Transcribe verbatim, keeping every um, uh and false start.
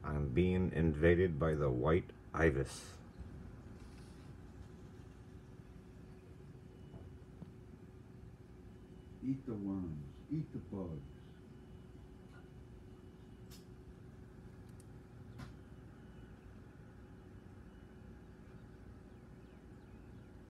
I'm being invaded by the white ibis. Eat the worms, eat the bugs.